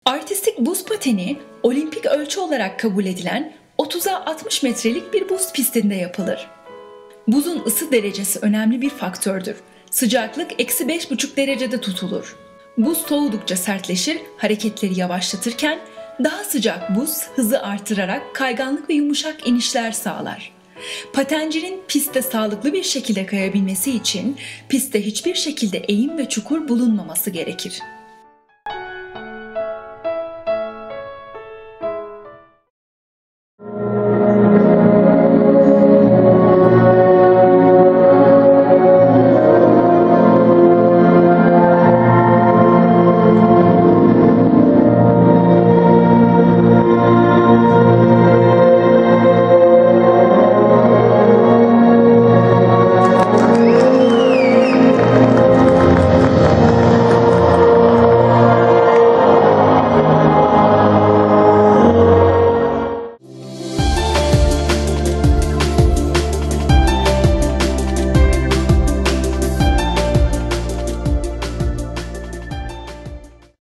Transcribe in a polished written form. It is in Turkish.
Artistik buz pateni, olimpik ölçü olarak kabul edilen 30'a 60 metrelik bir buz pistinde yapılır. Buzun ısı derecesi önemli bir faktördür. Sıcaklık -5,5 derecede tutulur. Buz soğudukça sertleşir, hareketleri yavaşlatırken daha sıcak buz hızı artırarak kayganlık ve yumuşak inişler sağlar. Patencinin pistte sağlıklı bir şekilde kayabilmesi için pistte hiçbir şekilde eğim ve çukur bulunmaması gerekir.